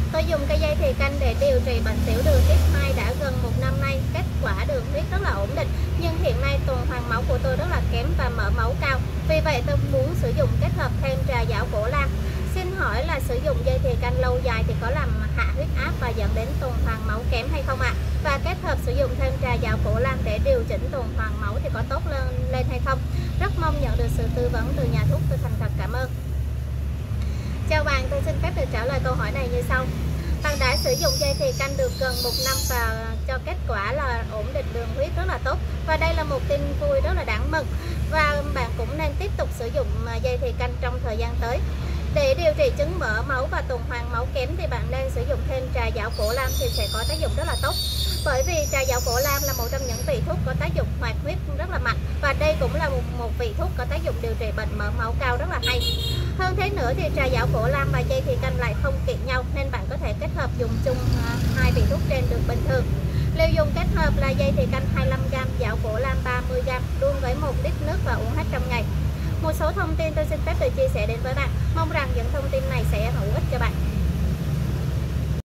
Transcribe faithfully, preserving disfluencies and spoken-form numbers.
Tôi dùng cây dây thìa canh để điều trị bệnh tiểu đường tuyếp hai đã gần một năm nay, kết quả đường huyết rất là ổn định. Nhưng hiện nay tuần hoàn máu của tôi rất là kém và mỡ máu cao. Vì vậy tôi muốn sử dụng kết hợp thêm trà giảo cổ lam. Xin hỏi là sử dụng dây thìa canh lâu dài thì có làm hạ huyết áp và dẫn đến tuần hoàn máu kém hay không ạ? À? Và kết hợp sử dụng thêm trà giảo cổ lam để điều chỉnh tuần hoàn máu thì có tốt lên lên hay không? Rất mong nhận được sự tư vấn từ nhà thuốc, tôi thành thật cảm ơn. Chào bạn, tôi xin phép được trả lời câu hỏi này như sau. Bạn đã sử dụng dây thìa canh được gần một năm và cho kết quả là ổn định đường huyết rất là tốt. Và đây là một tin vui rất là đáng mừng. Và bạn cũng nên tiếp tục sử dụng dây thìa canh trong thời gian tới. Để điều trị chứng mỡ máu và tuần hoàn máu kém thì bạn nên sử dụng thêm trà giảo cổ lam thì sẽ có tác dụng rất là tốt. Bởi vì trà giảo cổ lam là một trong những vị thuốc có tác dụng hoạt huyết rất là mạnh. Và đây cũng là một, một vị thuốc có tác dụng điều trị bệnh mỡ máu cao rất là hay. Hơn thế nữa thì trà giảo cổ lam và dây thìa canh lại không kiện nhau, nên bạn có thể kết hợp dùng chung hai vị thuốc trên được bình thường. Liều dùng kết hợp là dây thìa canh hai mươi lăm gam, giảo cổ lam ba mươi gam, đun với một lít nước và uống hết trong ngày. Một số thông tin tôi xin phép được chia sẻ đến với bạn. Mong rằng những thông tin này sẽ hữu ích cho bạn.